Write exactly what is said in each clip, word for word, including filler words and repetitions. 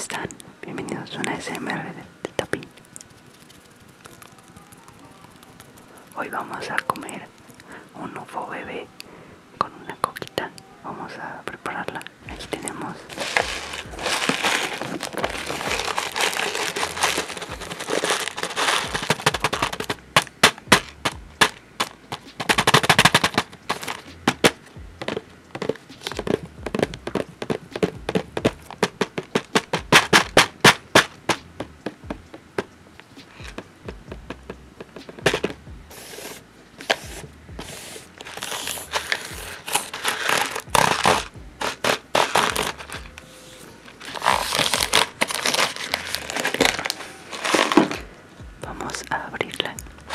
están? Bienvenidos a una A S M R de, de Tapín. Hoy vamos a comer un ufo bebé con una coquita. Vamos a prepararla. Aquí tenemos vamos a abrirla.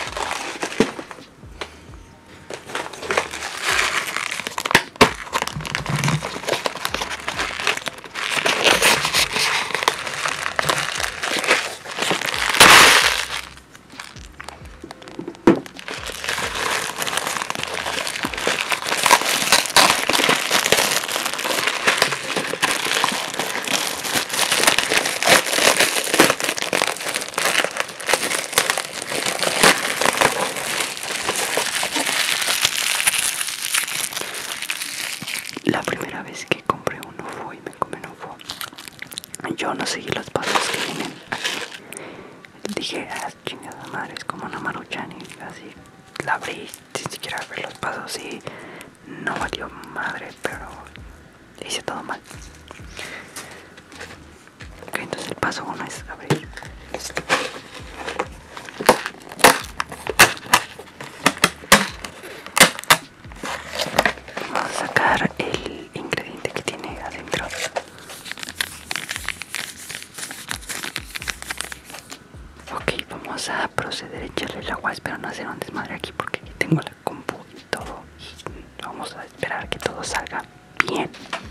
La primera vez que compré un ufo y me comí un ufo, yo no seguí los pasos que vienen aquí. Dije, ah, chingada madre, es como una maruchan, y así la abrí sin siquiera ver los pasos y no valió madre, pero hice todo mal. Ok, entonces el paso uno es abrir esto. Vamos a sacar el ingrediente que tiene adentro. Ok, vamos a proceder a echarle el agua. Espero no hacer un desmadre aquí porque aquí tengo la compu y todo. Y vamos a esperar que todo salga bien.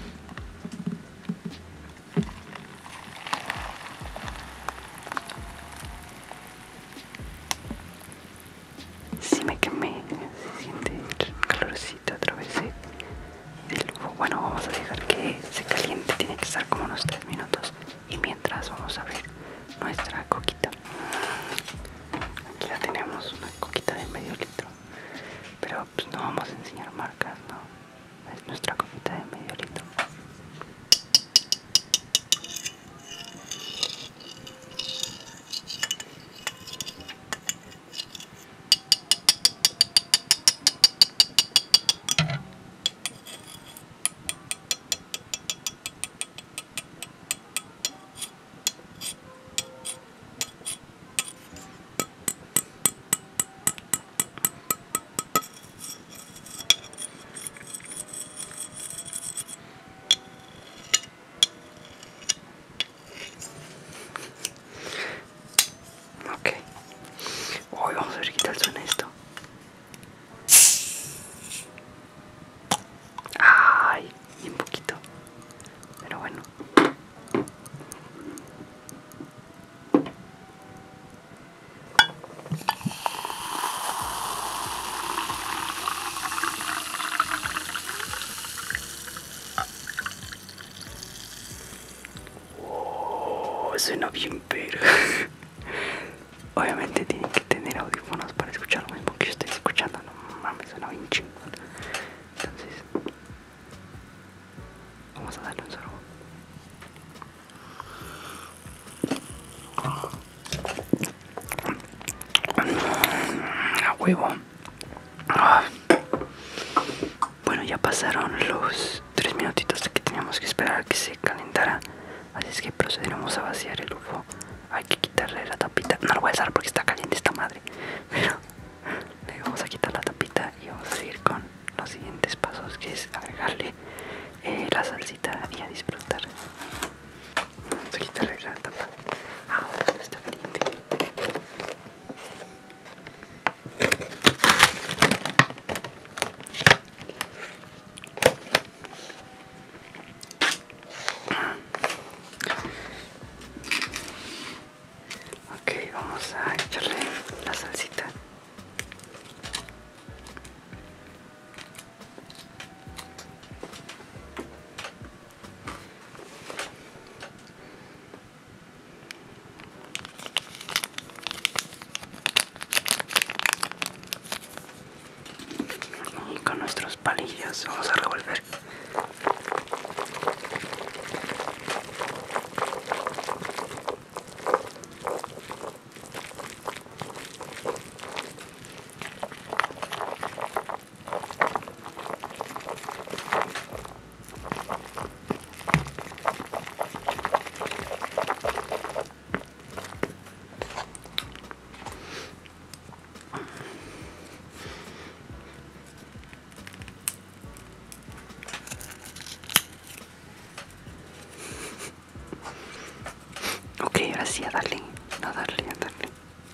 Si me quemé, se siente el calorcito a través del ufo. Bueno, vamos a dejar que se caliente. Tiene que estar como unos tres minutos. Y mientras vamos a ver nuestra coquita. Aquí la tenemos, una coquita de medio litro. Pero pues no vamos a enseñar marcas, ¿no? Es nuestra coquita de medio litro. Ok. Hoy vamos a ver qué tal suena esto. Ay, y un poquito. Pero bueno. Oh, suena bien, pero obviamente tienen que tener audífonos para escuchar lo mismo que yo estoy escuchando. No mames, suena bien chingón. Entonces, vamos a darle un sorbo. A huevo. Ah. Bueno, ya pasaron los tres minutitos que teníamos que esperar a que se calentara. Así es que procederemos a vaciar el ufo. Hay que quitarle la tapita. No lo voy a usar porque está caliente esta madre. Pero le vamos a quitar la tapita y vamos a seguir con los siguientes pasos, que es agregarle eh, la salsita y a disfrutar. Vamos a quitarle la tapa. Ah, está caliente. Ok, vamos a echarle la salsita. sí, a darle, a darle, a darle.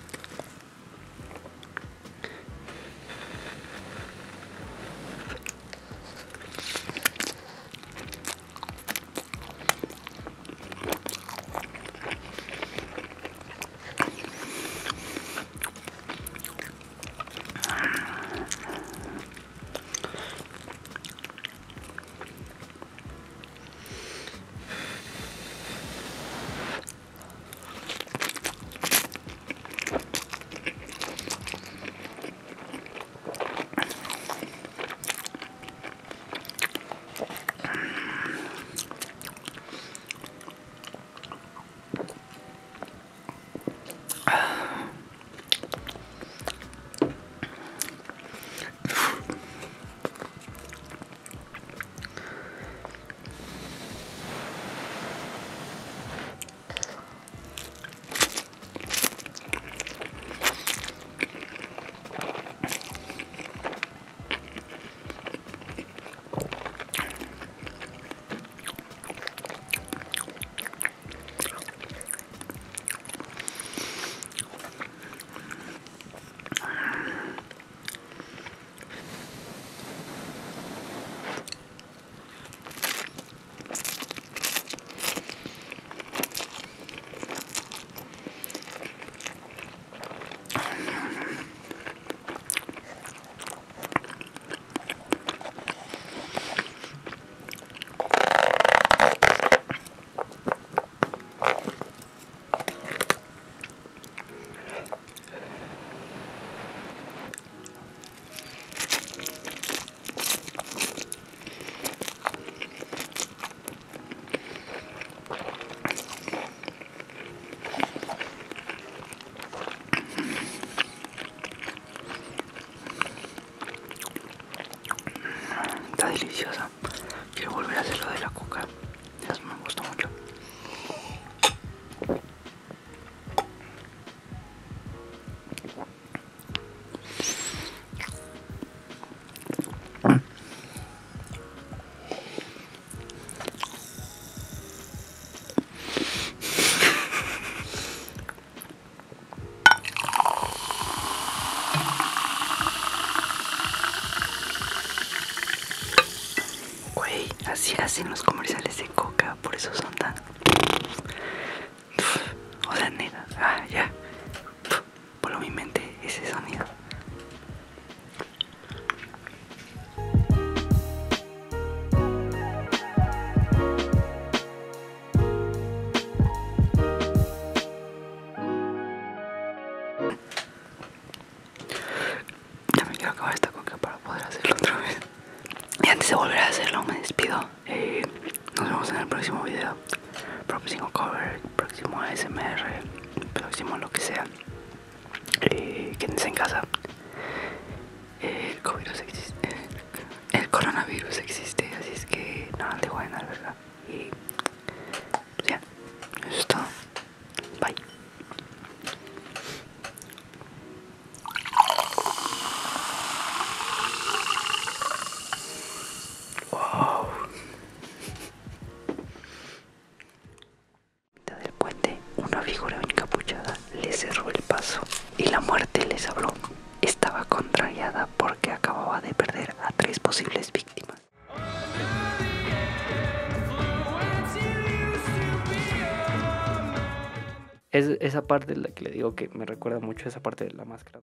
Está deliciosa. Quiero volver a hacer lo de la coca. Eso me gustó mucho. Güey, así hacen los comerciales de coca, por eso son tan... O sea, neta, ah, ya. Voló mi mente ese sonido. Ya me quiero acabar esta coca para poder hacerlo otra vez. Y antes de volver a hacerlo me despido. eh, Nos vemos en el próximo video. Próximo cover, próximo A S M R, próximo lo que sea. eh, Quédense en casa. eh, El coronavirus existe. El coronavirus existe. Así es que nada, de buena, ¿verdad? Y pues ya, eso es todo. Bye. Wow. Del puente, una figura encapuchada le cerró el paso y la muerte les habló. Estaba contrariada porque acababa de perder a tres posibles víctimas. Es esa parte de la que le digo que me recuerda mucho a esa parte de la máscara.